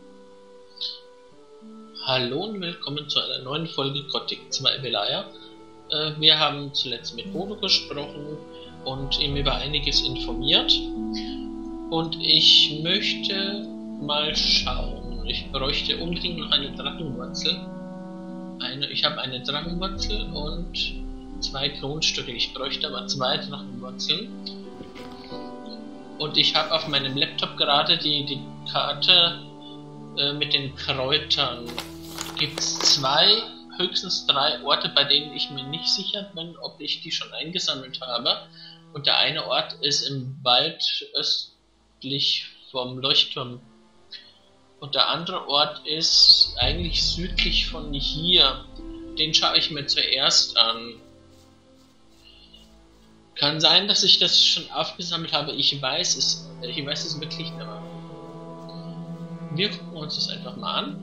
Hallo und willkommen zu einer neuen Folge Gothic 2 Velaya. Wir haben zuletzt mit Bodo gesprochen und ihm über einiges informiert. Und ich möchte mal schauen. Ich bräuchte unbedingt noch eine Drachenwurzel. Ich habe eine Drachenwurzel und 2 Kronstücke. Ich bräuchte aber 2 Drachenwurzeln. Und ich habe auf meinem Laptop gerade die Karte mit den Kräutern. Gibt es 2, höchstens 3 Orte, bei denen ich mir nicht sicher bin, ob ich die schon eingesammelt habe. Und der eine Ort ist im Wald östlich vom Leuchtturm. Und der andere Ort ist eigentlich südlich von hier. Den schaue ich mir zuerst an. Kann sein, dass ich das schon aufgesammelt habe. Ich weiß es wirklich nicht mehr. Wir gucken uns das einfach mal an.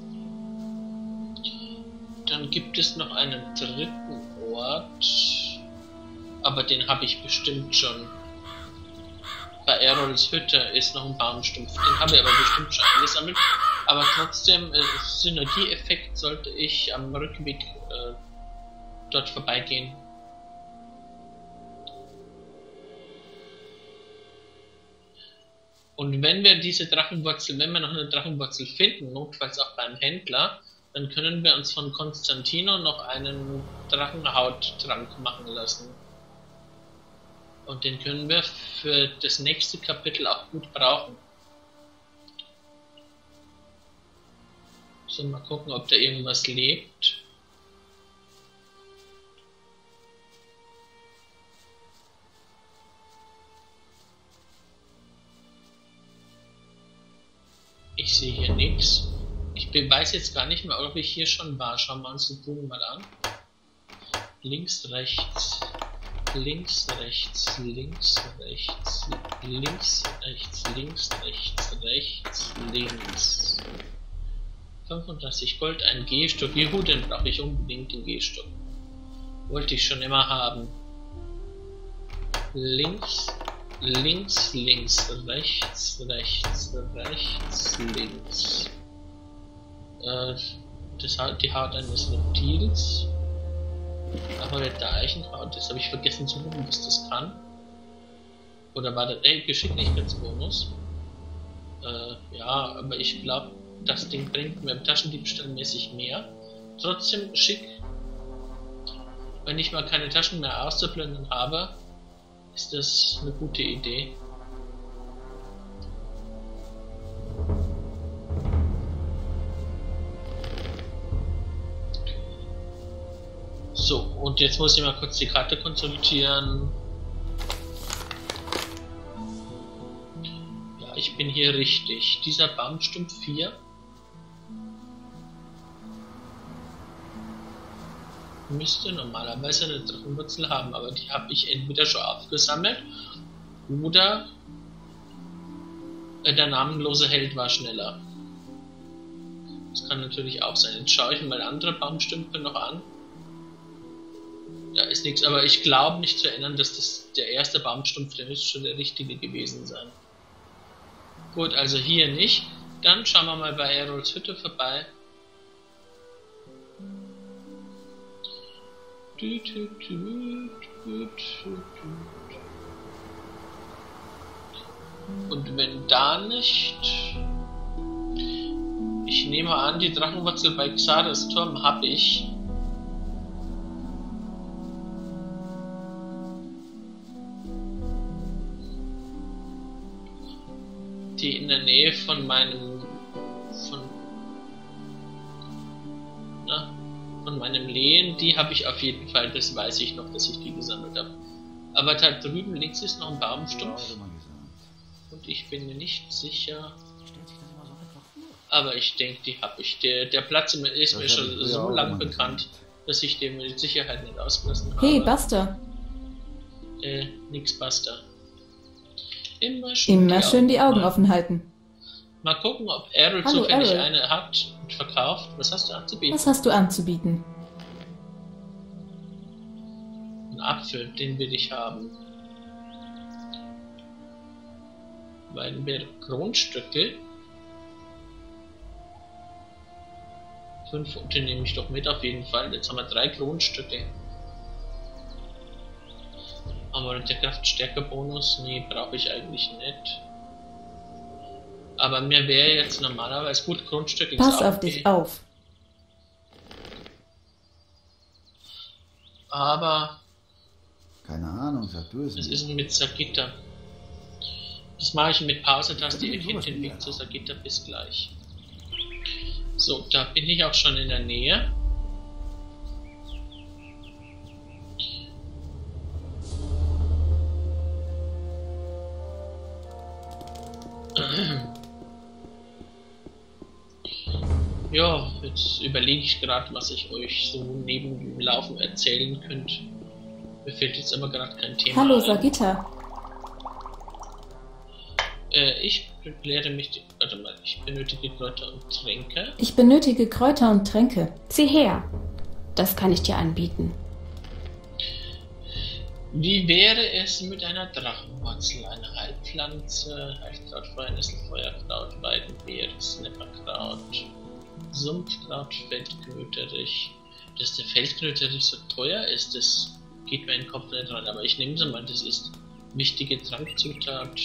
Dann gibt es noch einen dritten Ort. Aber den habe ich bestimmt schon. Bei Erols Hütte ist noch ein Baumstumpf. Den habe ich aber bestimmt schon eingesammelt. Aber trotzdem, Synergieeffekt sollte ich am Rückweg dort vorbeigehen. Und wenn wir noch eine Drachenwurzel finden, notfalls auch beim Händler, dann können wir uns von Konstantino noch einen Drachenhauttrank machen lassen. Und den können wir für das nächste Kapitel auch gut brauchen. So, mal gucken, ob da irgendwas lebt. Ich sehe hier nichts. Ich weiß jetzt gar nicht mehr, ob ich hier schon war. Schauen wir uns den Bogen mal an. Links, rechts, links, rechts, links, rechts, links, rechts, links, rechts, rechts, links. 35 Gold, ein Gehstock. Juhu, den brauche ich unbedingt, den Gehstock. Wollte ich schon immer haben. Links, links, links, rechts, rechts, rechts, links. Die Haut eines Reptils. Aber der Eichenhaut, das habe ich vergessen zu gucken, was das kann. Oder war das Geschicklichkeitsbonus? Ja, aber ich glaube, das Ding bringt mir Taschendiebstahl mäßig mehr. Trotzdem schick. Wenn ich mal keine Taschen mehr auszuplündern habe, ist das eine gute Idee. So, und jetzt muss ich mal kurz die Karte konsultieren. Ja, ich bin hier richtig. Dieser Baumstumpf 4 müsste normalerweise eine Drachenwurzel haben, aber die habe ich entweder schon aufgesammelt oder der namenlose Held war schneller. Das kann natürlich auch sein. Jetzt schaue ich mal andere Baumstümpfe noch an. Da ist nichts, aber ich glaube nicht zu erinnern, dass das der erste Baumstumpf, der müsste schon der richtige gewesen sein. Gut, also hier nicht. Dann schauen wir mal bei Erols Hütte vorbei. Und wenn da nicht... Ich nehme an, die Drachenwurzel bei Xares Turm habe ich. Die in der Nähe von meinem Lehen, die habe ich auf jeden Fall, das weiß ich noch, dass ich die gesammelt habe. Aber da drüben links ist noch ein Baumstumpf und ich bin mir nicht sicher, aber ich denke, die habe ich. Der Platz ist mir schon so lang bekannt, dass ich den mit Sicherheit nicht ausgelassen habe. Hey, Buster. Nix, Buster. Immer schön die Augen offen halten. Mal gucken, ob Errol zufällig eine hat und verkauft. Was hast du anzubieten? Ein Apfel, den will ich haben. Weil wir Kronstücke 5 Punkte nehme ich doch mit auf jeden Fall. Jetzt haben wir 3 Kronstücke. Aber der Kraftstärke-Bonus, nee, brauche ich eigentlich nicht. Aber mir wäre jetzt normalerweise gut Grundstücke. Pass auf dich auf. Aber keine Ahnung, sag du es. Was ist denn mit Sagitta? Das mache ich mit Pause-Taste. Ihr kennt den Weg zu Sagitta. Bis gleich. So, da bin ich auch schon in der Nähe. Ja, jetzt überlege ich gerade, was ich euch so neben dem Laufen erzählen könnte. Mir fällt jetzt aber gerade kein Thema Hallo, ein. Sagitta. Ich lehre mich... Warte mal, ich benötige Kräuter und Tränke. Ich benötige Kräuter und Tränke. Sieh her. Das kann ich dir anbieten. Wie wäre es mit einer Drachenwurzel, einer Heilpflanze, Heilkraut, Feuernessel, Feuerkraut, Weidenbeere, Snapperkraut, Sumpfkraut, Feldknöterich. Dass der Feldknöterich so teuer ist, das geht mir in den Kopf nicht rein, aber ich nehme sie mal, das ist wichtige Trankzutat.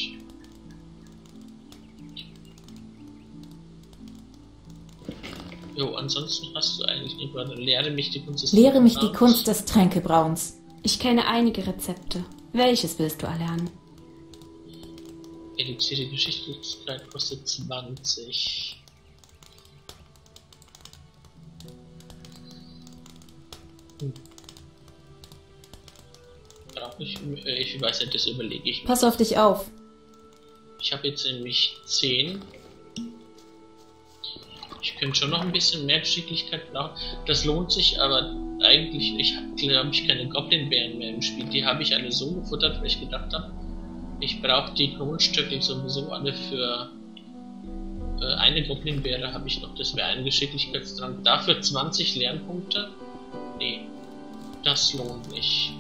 Jo, ansonsten hast du eigentlich nicht weiter. Lehre mich die Kunst des Lehre mich die Kunst des Tränkebrauens. Ich kenne einige Rezepte. Welches willst du erlernen? Elixier Geschicklichkeit kostet 20. Brauche ich? Ich weiß nicht, das überlege ich mir. Pass auf dich auf. Ich habe jetzt nämlich 10. Ich könnte schon noch ein bisschen mehr Geschicklichkeit brauchen. Das lohnt sich, aber eigentlich, ich habe glaube ich keine Goblin-Bären mehr im Spiel. Die habe ich alle so gefuttert, weil ich gedacht habe, ich brauche die Grundstücke sowieso alle für eine Goblin-Beere habe ich noch, das wäre ein Geschicklichkeitstrank. Dafür 20 Lernpunkte? Nee, das lohnt nicht.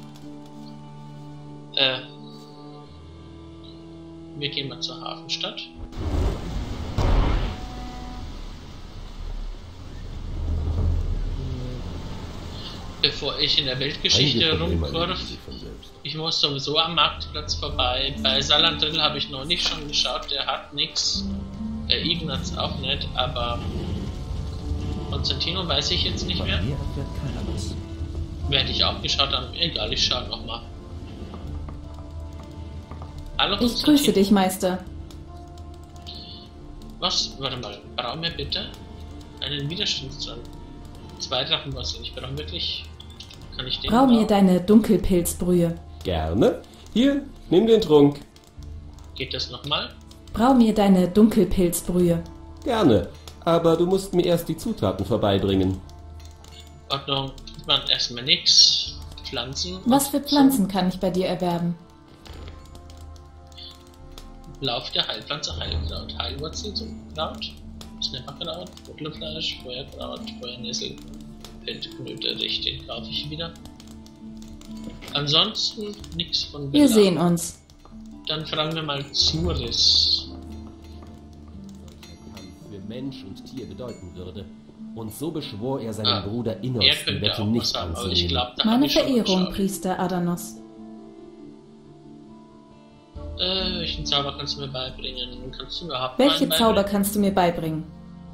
Wir gehen mal zur Hafenstadt. Bevor ich in der Weltgeschichte rumkurve, ich muss sowieso am Marktplatz vorbei. Bei Salandrill habe ich noch nicht schon geschaut, der hat nichts. Ignaz auch nicht, aber Konstantino weiß ich jetzt nicht mehr. Werde ich auch geschaut haben, egal, ich schaue nochmal. Hallo, ich grüße dich, Meister. Was? Warte mal, brauchen wir bitte einen Widerstandstrank? 2 Drachenwasser, ich brauche wirklich... Kann ich den Brau mir deine Dunkelpilzbrühe. Gerne. Hier, nimm den Trunk. Geht das nochmal? Brau mir deine Dunkelpilzbrühe. Gerne, aber du musst mir erst die Zutaten vorbeibringen. Ordnung, man erstmal nix. Pflanzen. Was für Pflanzen kann ich bei dir erwerben? Lauf der Heilpflanze Heilkraut, Heilwurzel, Sumpfkraut, Snapperkraut, Butlerfleisch, Feuerkraut, Feuernessel, Feldknöterich, den kaufe ich wieder. Ansonsten nichts von Wir sehen uns. Dann fragen wir mal Zuris. Für Mensch und Tier bedeuten würde. Und so beschwor er seinen Bruder Innos, die Wette nicht anzunehmen. Meine Verehrung, Priester Adanos. Welchen Zauber kannst du mir beibringen? Kannst du überhaupt Welche Zauber kannst du mir beibringen?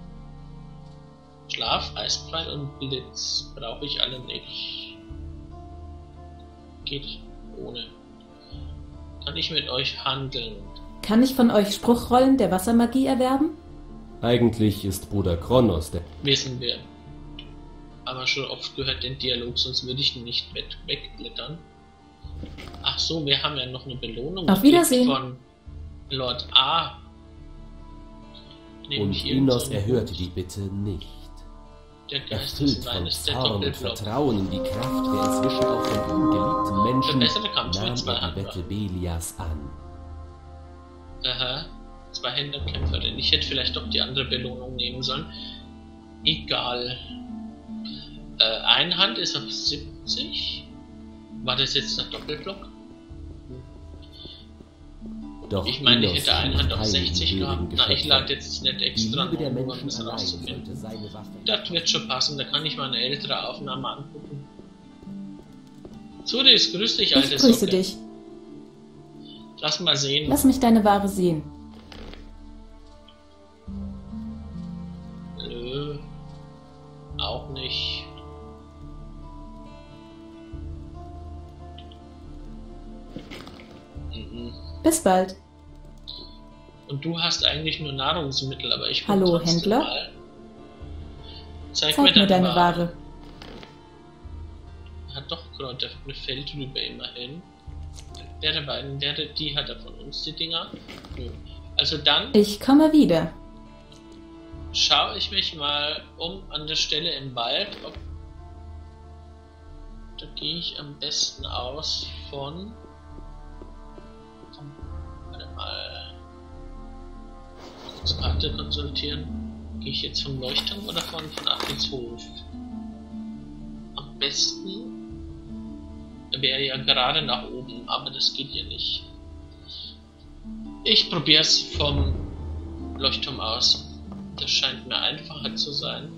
Schlaf, Eispfeil und Blitz. Brauche ich alle nicht. Geht ohne. Kann ich mit euch handeln? Kann ich von euch Spruchrollen der Wassermagie erwerben? Eigentlich ist Bruder Kronos der... Wissen wir. Aber schon oft gehört den Dialog, sonst würde ich ihn nicht wegblättern. Ach so, wir haben ja noch eine Belohnung Auf Wiedersehen von Lord A. Und Innos erhörte die Bitte nicht. Der Geist Erfüllt des von Weines, der Zorn und Doppelblock. Vertrauen in die Kraft der inzwischen auch von ihm geliebten Menschen, Verbesserte Kampf mit 2 nahm er die Wette Belias an. Aha, 2-Händerkämpferin. Ich hätte vielleicht doch die andere Belohnung nehmen sollen. Egal. Einhand ist auf 70. War das jetzt der Doppelblock? Doch ich meine, ich hätte einen Hand auf 60 gehabt. Na, ich Geschöpfe. lade jetzt nicht Die extra Liebe der um Menschen das allein rauszufinden. sollte seine Waffe. Das wird schon passen, da kann ich mal eine ältere Aufnahme angucken. Sudis, grüß dich, Ich alte grüße Socke. dich. Lass mal sehen. Lass mich deine Ware sehen. Nö. Auch nicht. Mhm. Bis bald. Und du hast eigentlich nur Nahrungsmittel, aber ich guck Hallo, trotzdem Händler? mal. Zeig Zeig mir deine Ware. Hat doch gerade eine Feldrübe immerhin. Die hat er von uns, die Dinger. Nö. Also dann Ich komme wieder. schaue ich mich mal um an der Stelle im Wald. Da gehe ich am besten aus von... Warte mal. Kurz Karte konsultieren. Gehe ich jetzt vom Leuchtturm oder von Adelshof? Am besten wäre ja gerade nach oben, aber das geht hier nicht. Ich probiere es vom Leuchtturm aus. Das scheint mir einfacher zu sein.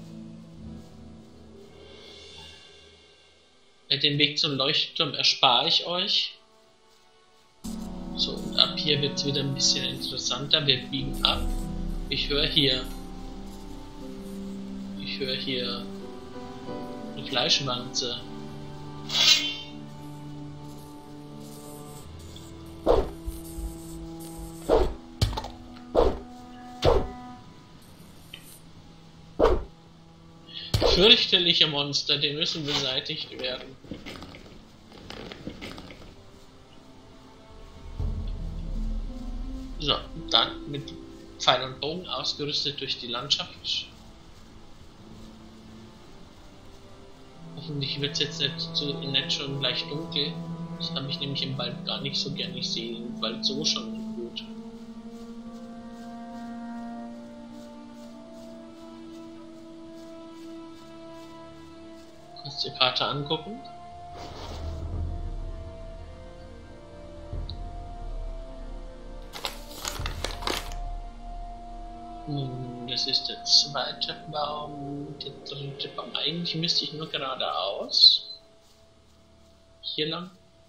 Den Weg zum Leuchtturm erspare ich euch. So, und ab hier wird es wieder ein bisschen interessanter. Wir biegen ab. Ich höre hier eine Fleischwanze. Fürchterliche Monster, die müssen beseitigt werden. So, dann mit Pfeil und Bogen ausgerüstet durch die Landschaft. Hoffentlich wird es jetzt nicht schon gleich dunkel. Das habe ich nämlich im Wald gar nicht so gern. Ich sehe den Wald so schon gut. Kannst du die Karte angucken? Das ist der zweite Baum, der dritte Baum. Eigentlich müsste ich nur geradeaus. Hier lang.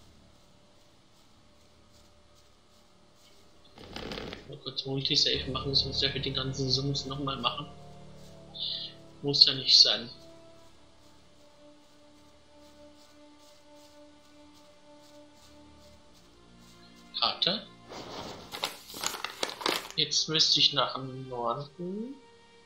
Mal kurz Multisave machen, sonst dafür die ganzen Summs nochmal machen. Muss ja nicht sein. Karte. Jetzt müsste ich nach dem Norden.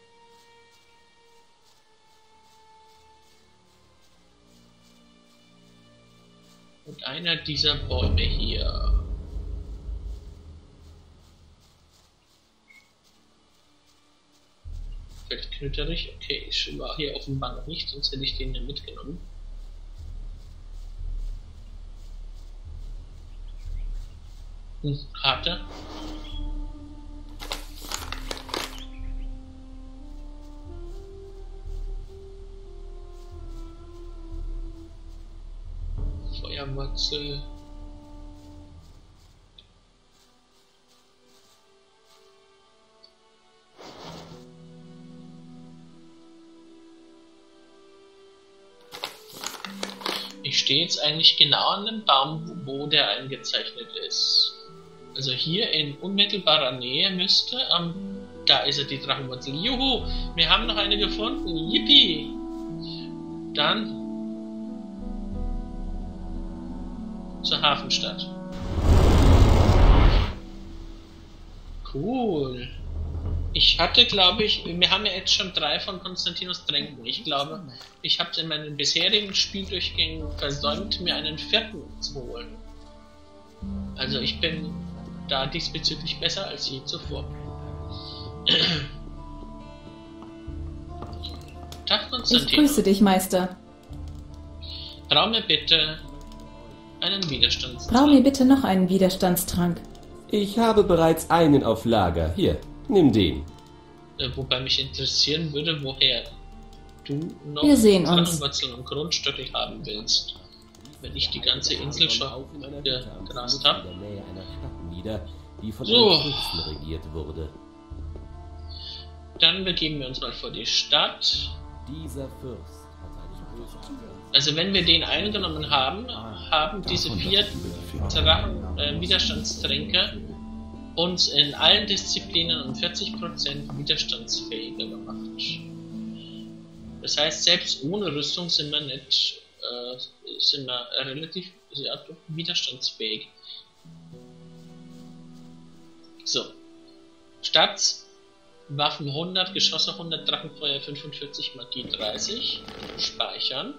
Und einer dieser Bäume hier. Feldknütterich. Okay, ich war hier offenbar noch nicht, sonst hätte ich den ja mitgenommen. Karte. Feuerwurzel. Ich stehe jetzt eigentlich genau an dem Baum, wo der eingezeichnet ist. Also hier in unmittelbarer Nähe müsste da ist er, die Drachenwurzel. Juhu, wir haben noch eine gefunden. Yippie! Dann zur Hafenstadt. Cool. Ich hatte, glaube ich, wir haben ja jetzt schon 3 von Konstantinos Tränken. Ich glaube, ich habe es in meinen bisherigen Spieldurchgängen versäumt, mir einen 4. zu holen. Also ich bin da diesbezüglich besser als je zuvor. Tag, Konstantin. Ich grüße dich, Meister. Brau mir bitte einen Widerstandstrank. Brau mir bitte noch einen Widerstandstrank. Ich habe bereits einen auf Lager. Hier, nimm den. Wobei mich interessieren würde, woher du noch Wir sehen uns. Drachenwurzeln und Grundstöckel haben willst. Wenn ich die ganze Insel schon gegrast habe. die von einem Fürsten regiert wurde. Dann begeben wir uns mal vor die Stadt. Dieser Fürst hat eine böse Also wenn wir den eingenommen haben, haben diese 4 Widerstandstränke uns in allen Disziplinen um 40% widerstandsfähiger gemacht. Das heißt, selbst ohne Rüstung sind wir nicht, relativ widerstandsfähig. So. Stats, Waffen 100, Geschosse 100, Drachenfeuer 45, Magie 30. Speichern.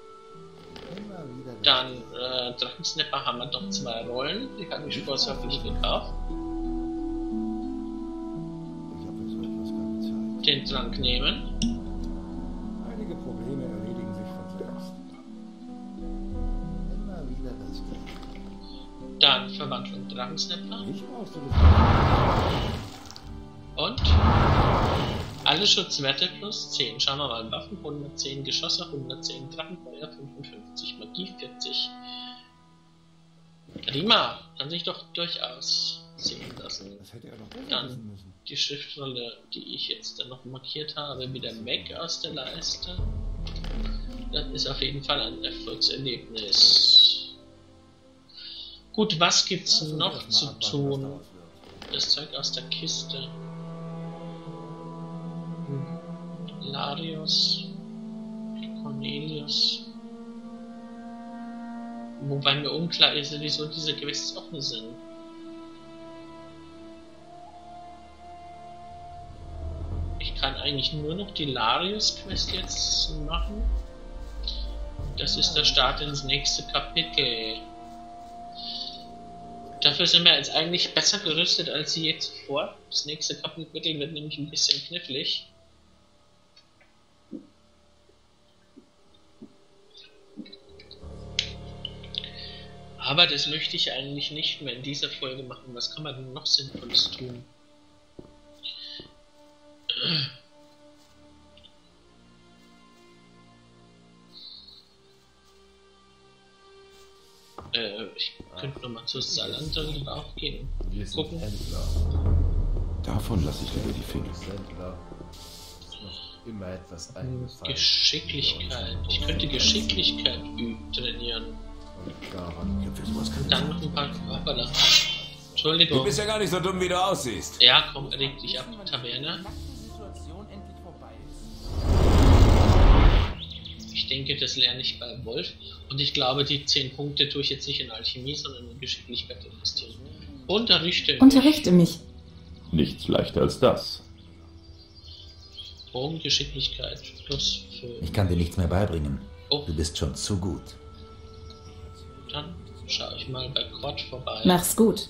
Dann Drachensnapper haben wir noch 2 Rollen, die habe ich vorsorglich gekauft. Den Trank nehmen. Einige Probleme erledigen sich von selbst. Dann Verwandlung Drachensnapper. Ich brauchst du Und alle Schutzwerte plus 10. Schauen wir mal. Waffen 110, Geschosse 110, Drachenfeuer 55, Magie 40. Prima, kann sich doch durchaus sehen lassen. Das hätte er doch besser Dann wissen müssen. die Schriftrolle, die ich jetzt dann noch markiert habe, wieder weg aus der Leiste. Das ist auf jeden Fall ein Erfolgserlebnis. Gut, was gibt's noch zu tun? Das Zeug aus der Kiste. Larius, Cornelius. Wobei mir unklar ist, wieso diese Quests offen sind. Ich kann eigentlich nur noch die Larius-Quest jetzt machen. Das ist der Start ins nächste Kapitel. Dafür sind wir jetzt eigentlich besser gerüstet als je zuvor. Das nächste Kapitel wird nämlich ein bisschen knifflig. Aber das möchte ich eigentlich nicht mehr in dieser Folge machen. Was kann man denn noch Sinnvolles tun? Ich könnte nochmal zur Salander drauf gehen. Wir sind Gucken. Händler. Davon lasse ich lieber die Finger. Händler. Ist noch immer etwas eingefallen. Geschicklichkeit. Ich könnte Geschicklichkeit trainieren. Und daran Und dann noch ein paar Hoppala. Entschuldigung. Du bist ja gar nicht so dumm, wie du aussiehst. Ja, komm, reg dich ab, Taverne. Ich denke, das lerne ich bei Wolf. Und ich glaube, die 10 Punkte tue ich jetzt nicht in Alchemie, sondern in Geschicklichkeit investieren. Unterrichte mich. Nichts leichter als das. Geschicklichkeit plus 5. Ich kann dir nichts mehr beibringen. Oh. Du bist schon zu gut. Dann schaue ich mal bei Quad vorbei. Mach's gut.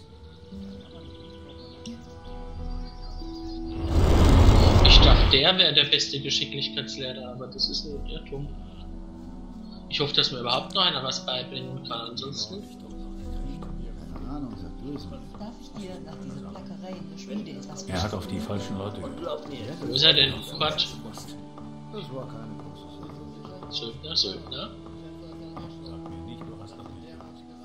Ich dachte, der wäre der beste Geschicklichkeitslehrer, aber das ist nur ein Irrtum. Ich hoffe, dass mir überhaupt noch einer was beibringen kann. Ansonsten. Keine Ahnung, sag du es mal. Darf ich dir nach dieser Plackerei in der Schmiede etwas Er hat auf die falschen Leute gehört. Wo ist er denn? Quad? Das war keine große Sache. Söldner. Sag mir nicht, du hast das nicht.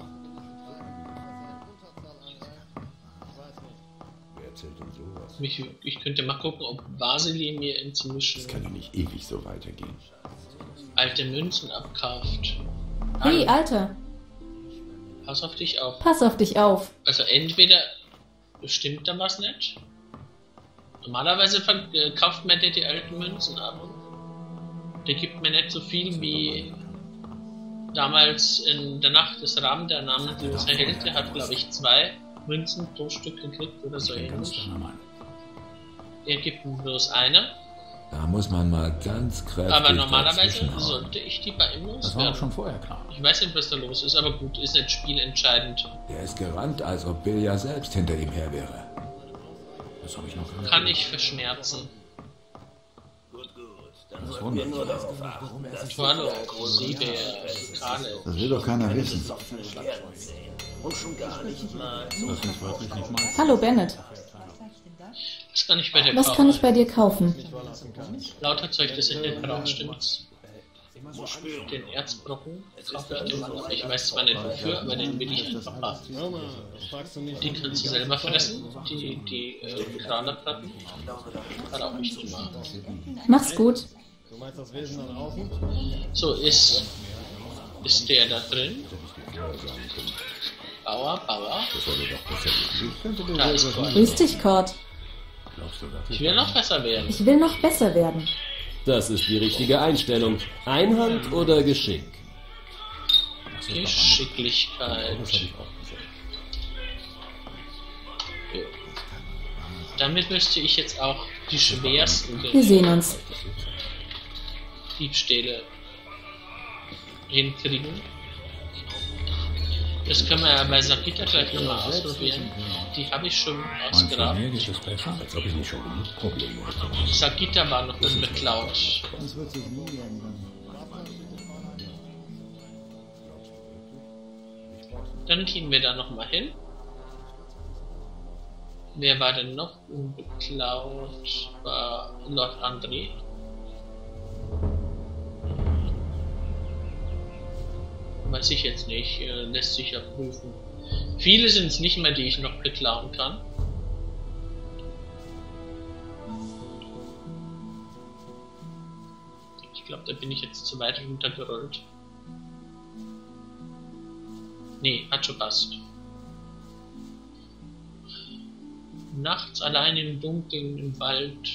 Wer erzählt denn sowas? Ich könnte mal gucken, ob Vasily mir inzwischen Das kann ja nicht ewig so weitergehen. alte Münzen abkauft. Hey, Alter, Pass auf dich auf. pass auf dich auf. Also entweder stimmt da was nicht. Normalerweise kauft man dir die alten Münzen ab. Der gibt mir nicht so viel wie damals in der Nacht des Ram, der namenlose Held. Der hat, glaube ich, 2 Münzen pro Stück gekriegt oder so ähnlich. Der gibt mir bloß eine. Da muss man mal ganz kräftig Aber normalerweise dazwischenhauen. sollte ich die bei ihm Das war auch loswerden. schon vorher klar. Ich weiß nicht, was da los ist, aber gut, ist nicht spielentscheidend. Der ist gerannt, als ob Bill ja selbst hinter ihm her wäre. Das habe ich noch gar nicht. Kann ich verschmerzen. Das wundert mich. Hallo, Sieber, Kale. Das will doch keiner wissen. Das ist wirklich nicht mein. Hallo, Bennett. Was kann ich bei dir Was kaufen? kann ich bei dir kaufen? Lauter Zeug, das ich nicht brauche, stimmt's? Den Erzbrocken. Ich weiß zwar nicht wofür, aber den will ich einfach haben. Die kannst du selber fressen, die Kranerplatten. Hat auch nicht gemacht. Mach's gut. So, ist der da drin? Bauer. Da ist Cord. Grüß dich, Cord. Ich will noch besser werden. Ich will noch besser werden. Das ist die richtige Einstellung. Einhand oder Geschick? Geschicklichkeit. Jo. Damit müsste ich jetzt auch die schwersten Wir sehen uns. Diebstähle hinkriegen. Das können wir ja bei Sagita gleich nochmal ausprobieren. Die habe ich schon ausgeraubt. Sagita war noch unbeklaut. Das wird sich nie ändern. Dann gehen wir da nochmal hin. Wer war denn noch unbeklaut? War Lord André. Weiß ich jetzt nicht, lässt sich ja prüfen. Viele sind es nicht mehr, die ich noch beklauen kann. Ich glaube, da bin ich jetzt zu weit runtergerollt. Nee, hat schon passt. Nachts allein im Dunkeln im Wald.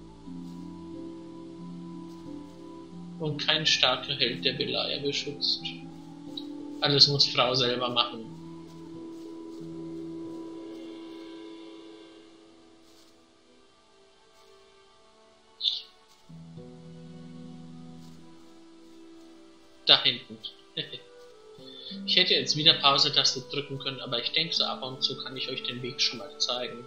Und kein starker Held, der Belaya beschützt. Alles muss Frau selber machen. Da hinten. Ich hätte jetzt wieder Pause-Taste drücken können, aber ich denke, so ab und zu kann ich euch den Weg schon mal zeigen.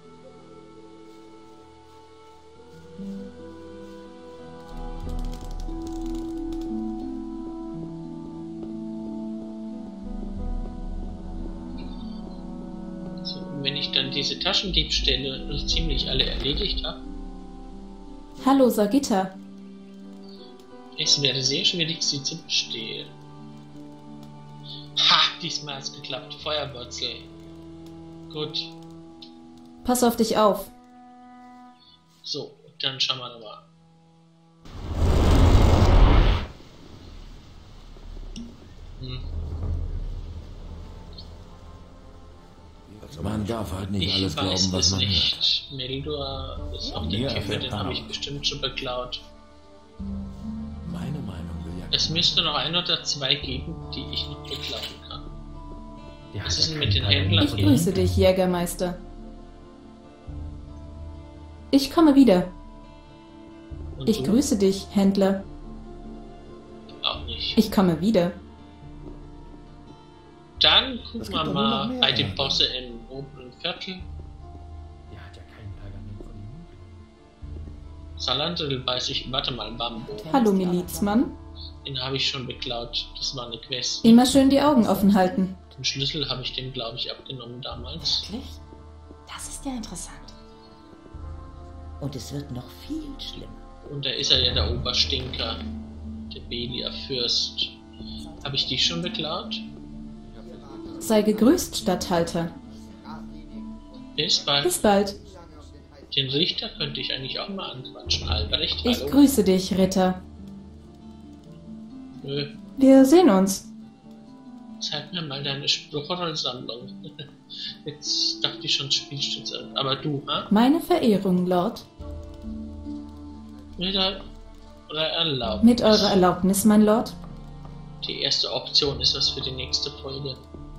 Wenn ich dann diese Taschendiebstähle ziemlich alle erledigt habe. Hallo, Sagita. Es wäre sehr schwierig, sie zu bestehlen. Ha! Diesmal hat es geklappt. Feuerwurzel. Gut. Pass auf dich auf. So, dann schauen wir nochmal. Man darf halt nicht alles glauben, was man hört. Meldor ist auch der Käfer, den habe ich bestimmt schon beklaut. Meine Meinung will ja. Es müsste noch ein oder zwei geben, die ich noch beklauen kann. Was ist denn mit den Händlern? Ich grüße dich, Jägermeister. Ich komme wieder. Und ich du? Grüße dich, Händler. Auch nicht. Ich komme wieder. Dann gucken wir mal bei den Bosse im oberen Viertel. Der hat ja keinen Pergament von ihm. Salandril weiß ich, warte mal, Bambo. Hallo, Milizmann. Den habe ich schon beklaut, das war eine Quest. Immer schön die Augen offen halten. Den Schlüssel habe ich dem, glaube ich, abgenommen damals. Wirklich? Das ist ja interessant. Und es wird noch viel schlimmer. Und da ist er ja der Oberstinker, der Belia Fürst. Habe ich die schon beklaut? Sei gegrüßt, Statthalter. Bis bald. Bis bald. Den Richter könnte ich eigentlich auch mal anquatschen. Albrecht, hallo. Ich grüße dich, Ritter. Nö. Wir sehen uns. Zeig mir mal deine Spruchrollsammlung. Jetzt dachte ich schon, Spielstütze. Aber du, ha? Meine Verehrung, Lord. Mit eurer Erlaubnis. Mit eurer Erlaubnis, mein Lord. Die erste Option ist das für die nächste Folge.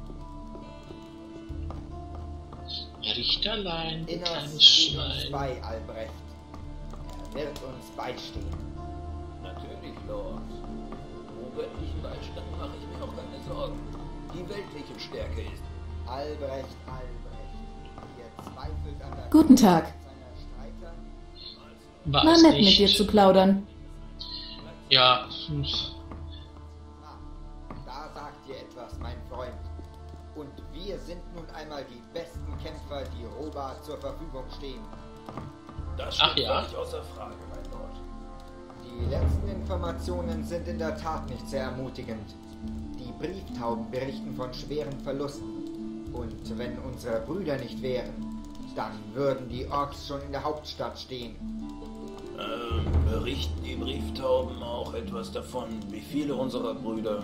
Richterlein, du kleines Schwein. Bei Albrecht. Er wird uns beistehen. Natürlich, Lord. Um weltlichen Beistand mache ich mir auch keine Sorgen. Die weltliche Stärke ist. Albrecht. Ihr zweifelt an der Guten Tag. War War es nett, nicht. mit dir zu plaudern. Ja. Da sagt ihr etwas, mein Freund. Und wir sind nun einmal die besten Kämpfer, die Roba zur Verfügung stehen. Das Ach steht ja. völlig außer Frage, mein Lord. Die Die letzten Informationen sind in der Tat nicht sehr ermutigend. Die Brieftauben berichten von schweren Verlusten. Und wenn unsere Brüder nicht wären, dann würden die Orks schon in der Hauptstadt stehen. Berichten die Brieftauben auch etwas davon, wie viele unserer Brüder?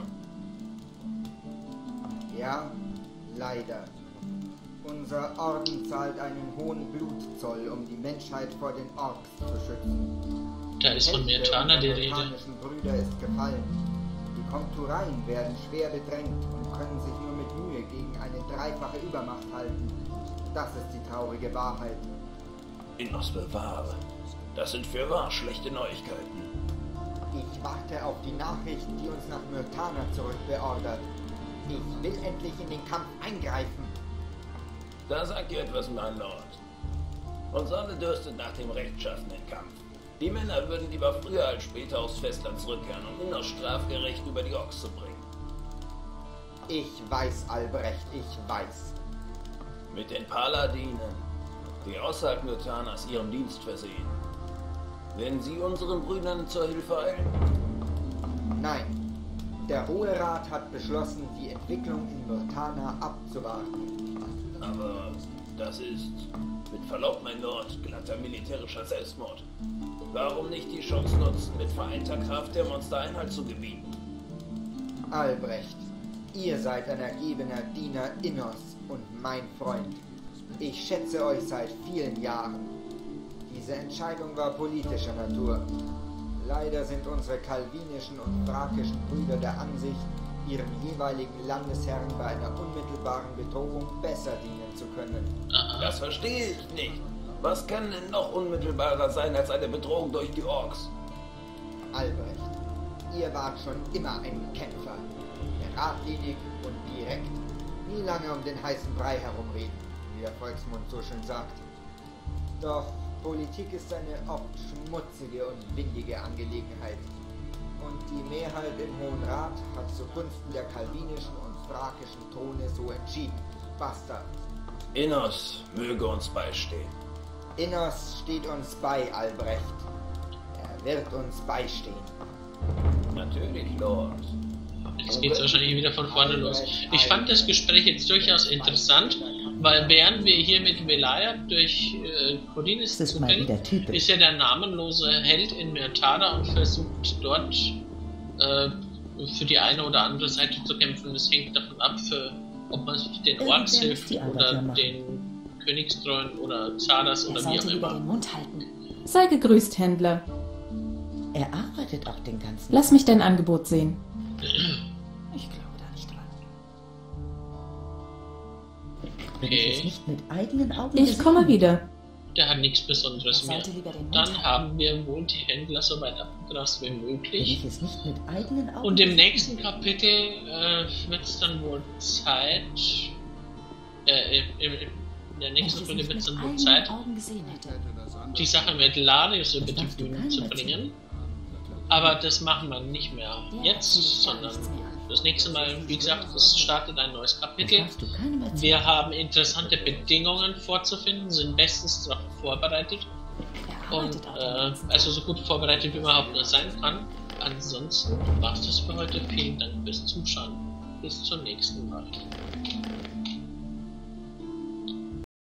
Ja, leider. Unser Orden zahlt einen hohen Blutzoll, um die Menschheit vor den Orks zu schützen. Da ist von Mirtana die Rede. Die myrtanischen Brüder ist gefallen. Die Komtureien werden schwer bedrängt und können sich nur mit Mühe gegen eine dreifache Übermacht halten. Das ist die traurige Wahrheit. Innos bewahre. Das sind fürwahr schlechte Neuigkeiten. Ich warte auf die Nachricht, die uns nach Myrtana zurückbeordert. Ich will endlich in den Kampf eingreifen. Da sagt ihr etwas, mein Lord. Uns alle dürstet nach dem rechtschaffenen Kampf. Die Männer würden lieber früher als später aufs Festland zurückkehren, um Innos strafgerecht über die Orks zu bringen. Ich weiß, Albrecht, ich weiß. Mit den Paladinen, die außerhalb Myrtanas ihrem Dienst versehen. Werden sie unseren Brüdern zur Hilfe eilen? Nein. Der Hohe Rat hat beschlossen, die Entwicklung in Myrtana abzuwarten. Aber das ist, mit Verlaub, mein Lord, glatter militärischer Selbstmord. Warum nicht die Chance nutzen, mit vereinter Kraft der Monster Einhalt zu gebieten? Albrecht, ihr seid ein ergebener Diener Innos und mein Freund. Ich schätze euch seit vielen Jahren. Diese Entscheidung war politischer Natur. Leider sind unsere kalvinischen und thrakischen Brüder der Ansicht, ihrem jeweiligen Landesherrn bei einer unmittelbaren Bedrohung besser dienen zu können. Das verstehe ich nicht. Was kann denn noch unmittelbarer sein als eine Bedrohung durch die Orks? Albrecht, ihr wart schon immer ein Kämpfer. Geradlinig und direkt. Nie lange um den heißen Brei herumreden, wie der Volksmund so schön sagt. Doch Politik ist eine oft schmutzige und windige Angelegenheit. Und die Mehrheit im Hohen Rat hat zugunsten der kalvinischen und thrakischen Throne so entschieden. Basta. Innos möge uns beistehen. Innos steht uns bei, Albrecht. Er wird uns beistehen. Natürlich, Lord. Jetzt geht's wahrscheinlich wieder von vorne los. Ich fand das Gespräch jetzt durchaus interessant, weil während wir hier mit Velaya durch Khorinis zucken, ist ja der namenlose Held in Myrtana und versucht dort für die eine oder andere Seite zu kämpfen. Das hängt davon ab, ob man den Orks hilft oder den Königstreuen oder Xardas oder wie auch immer. Den Mund halten. Sei gegrüßt, Händler. Er arbeitet auch den ganzen Tag. Lass mich dein Angebot sehen. Ich glaube da nicht dran. Okay. Wenn ich es nicht mit eigenen Augen Ich komme wieder. Der hat nichts Besonderes mehr. Dann haben wir wohl die Händler so weit abgegrast wie möglich. Und im nächsten Kapitel wird es dann wohl Zeit. In der nächsten Kapitel wird es dann wohl Zeit, die Sache mit Larius über die Bühne zu bringen. Aber das machen wir nicht mehr jetzt, sondern das nächste Mal, wie gesagt, es startet ein neues Kapitel. Wir haben interessante Bedingungen vorzufinden, sind bestens darauf vorbereitet. Und also so gut vorbereitet, wie man überhaupt nur sein kann. Ansonsten war es das für heute. Vielen Dank fürs Zuschauen. Bis zum nächsten Mal.